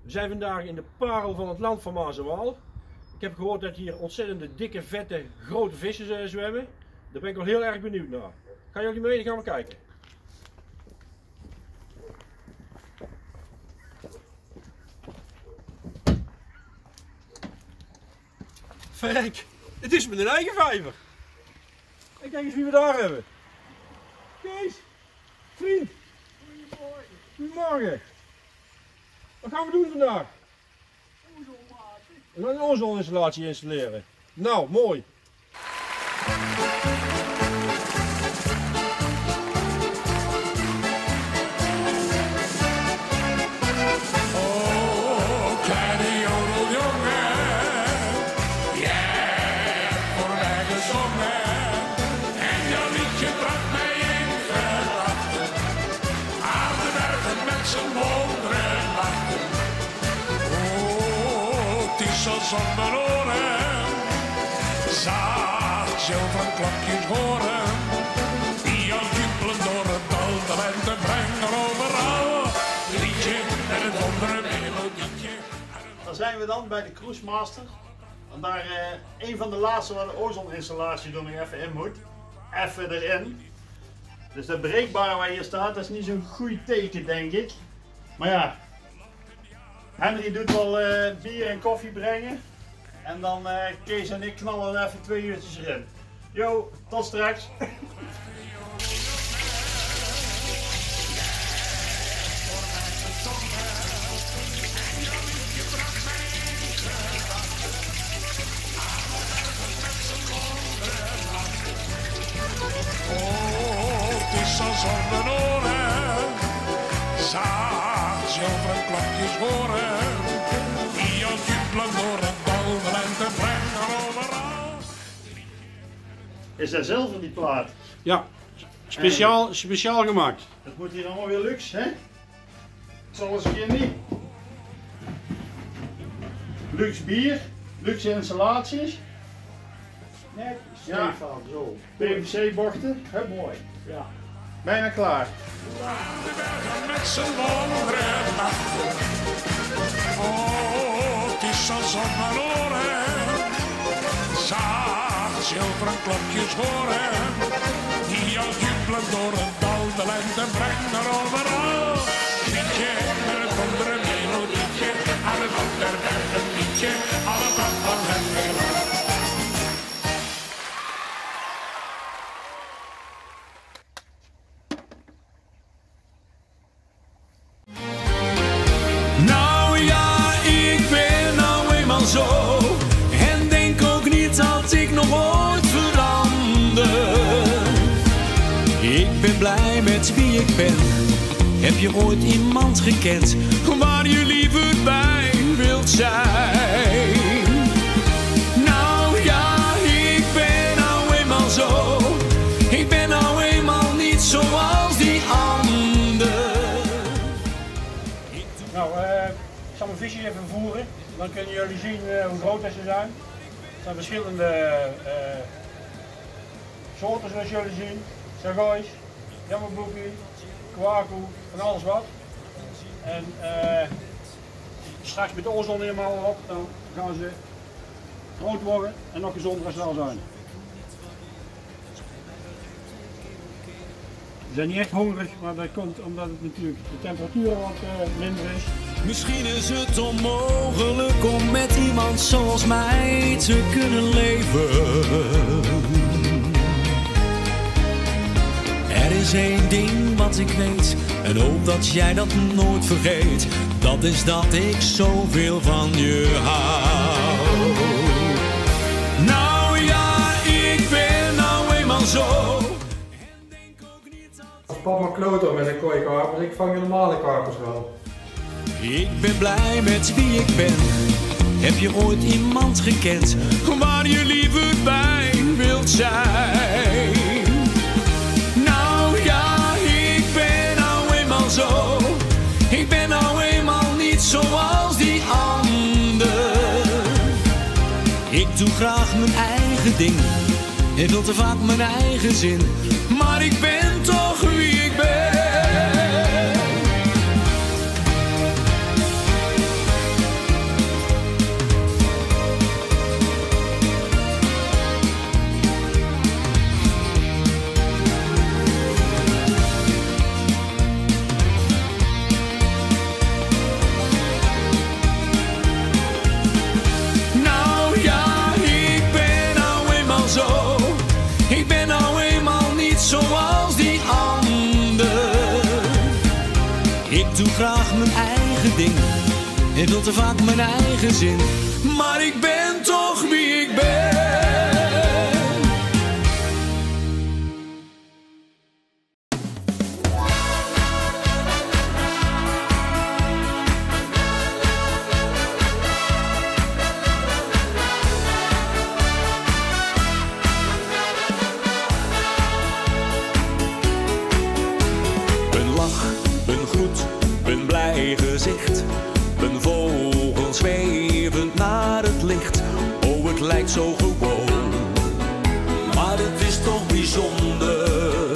We zijn vandaag in de parel van het land van Maas en Waal. Ik heb gehoord dat hier ontzettende dikke, vette, grote vissen zwemmen. Daar ben ik wel heel erg benieuwd naar. Gaan jullie mee? Dan gaan we kijken. Verrek, het is met een eigen vijver. En kijk eens wie we daar hebben. Kees, vriend. Goedemorgen. Goedemorgen. Wat gaan we doen vandaag? We gaan een ozoninstallatie installeren. Nou, mooi. Zonder oren, zacht zilveren klokjes horen, die al jubelen door het dal, de lente brengen overal, liedje en het andere melodietje. Dan zijn we dan bij de Cruise Master, en daar een van de laatste waar de ozoninstallatie er nog even in moet, even erin. Dus dat breekbare waar hier staat, dat is niet zo'n goed teken denk ik, maar ja. Henry doet wel bier en koffie brengen. En dan Kees en ik knallen er even 2 uurtjes erin. Yo, tot straks. Oh, het is als zonder oren, zacht zilveren klokjes horen, die al jubelen door het dal, de lente brengen overal. Is dat zilver die plaat? Ja, speciaal gemaakt. Het moet hier allemaal weer luxe, hè? Het zal eens een keer niet. Luxe bier, luxe installaties. Net Ja. Stefan, zo. PVC-bochten, hup, mooi. Ja. Bijna klaar. De bergen met z'n wonderen nachten. Oh, het is als zonder oren, zacht zilveren klokjes horen, die al jubelen door het dal, de lente brengen overal. Liedje en het andere melodietje, aan het ander berg een liedje, aan het rand van het heelal. Nou ja, ik ben nou eenmaal zo. En denk ook niet dat ik nog ooit verander. Ik ben blij met wie ik ben. Heb je ooit iemand gekend waar je liever bij wilt zijn? Nou ja, ik ben nou eenmaal zo. Ik ben nou eenmaal niet zoals die ander. Nou, ik zal mijn visjes even voeren. Dan kunnen jullie zien hoe groot ze zijn. Er zijn verschillende soorten zoals jullie zien. Sargois, jammerboekie, kwaku, van alles wat. En straks met de ozon helemaal op, dan gaan ze groot worden en nog gezonder als ze al zijn. Ze zijn niet echt hongerig, maar dat komt omdat het natuurlijk de temperatuur wat minder is. Misschien is het onmogelijk om met iemand zoals mij te kunnen leven. Er is één ding wat ik weet en hoop dat jij dat nooit vergeet. Dat is dat ik zoveel van je hou. Nou ja, ik ben nou eenmaal zo. En denk ook niet dat... Als papa kloot met een kooi karpers, ik vang de normale karpers wel. Ik ben blij met wie ik ben. Heb je ooit iemand gekend waar je liever bij wilt zijn? Nou ja, ik ben nou eenmaal zo. Ik ben nou eenmaal niet zoals die ander. Ik doe graag mijn eigen ding en veel te vaak mijn eigen zin. Maar ik ben toch wie ik ben. en veel te vaak mijn eigen zin. Maar ik ben toch wie ik ben. Een lach, een groet, een blij gezicht. Een vogel zwevend naar het licht. Oh, het lijkt zo gewoon, maar het is toch bijzonder.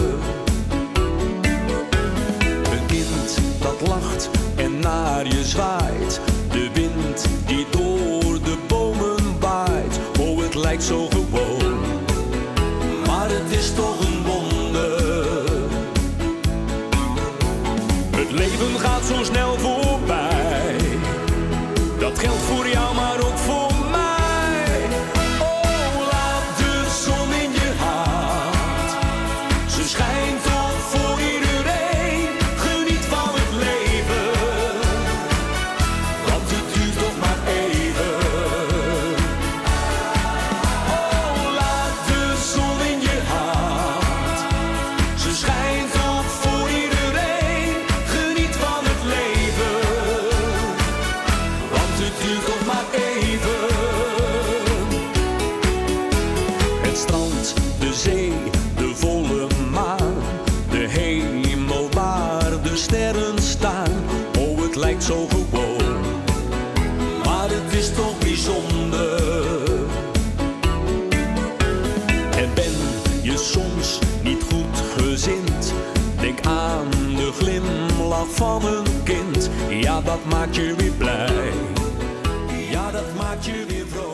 Een kind dat lacht en naar je zwaait. De wind die door de bomen waait. Oh, het lijkt zo gewoon, maar het is toch een wonder. Het leven gaat zo snel voorbij. Dat geldt voor jou, maar ook voor mij. Oh, laat de zon in je hart. Ze schijnt toch voor iedereen. Geniet van het leven, want het duurt toch maar even. Oh, laat de zon in je hart. Ze schijnt toch voor iedereen. Geniet van het leven, want het duurt toch maar even. Het strand, de zee, de volle maan. De hemel waar de sterren staan. Oh, het lijkt zo gewoon, maar het is toch bijzonder. En ben je soms niet goed gezind? Denk aan de glimlach van een kind. Ja, dat maakt je weer blij. Ja, dat maakt je weer vrolijk.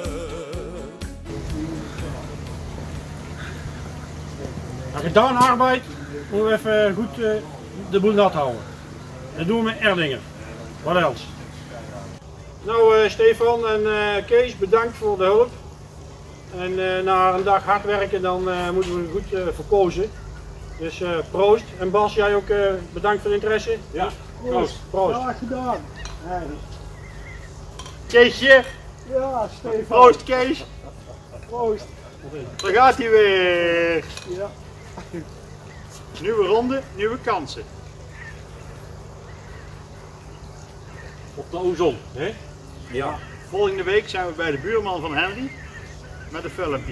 Na gedaan arbeid moeten we even goed de boel nat houden. Dat doen we met Erdingen. Wat else? Nou Stefan en Kees, bedankt voor de hulp. En na een dag hard werken dan moeten we goed verkozen. Dus proost. En Bas, jij ook bedankt voor het interesse. Ja, Proost. Proost. Ja, gedaan. Ja, Keesje. ja, Stefan. Proost Kees. Proost. daar gaat hij weer. Ja. Nieuwe ronde, nieuwe kansen. Op de ozon, hè? Ja. Volgende week zijn we bij de buurman van Henry met een filmpje.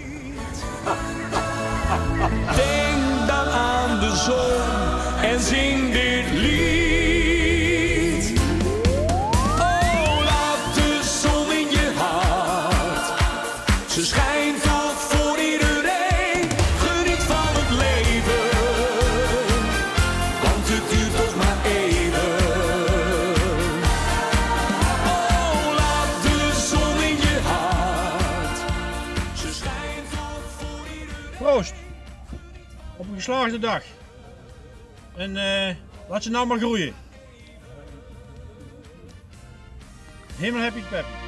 Denk dan aan de zon en zing dit lied. Oh, laat de zon in je hart. Ze schijnt toch voor iedereen. Geniet van het leven, want het duurt toch maar even. Oh, laat de zon in je hart. Ze schijnt toch voor iedereen. Proost. Op een geslaagde dag. En laat ze nou maar groeien. Helemaal happy pep.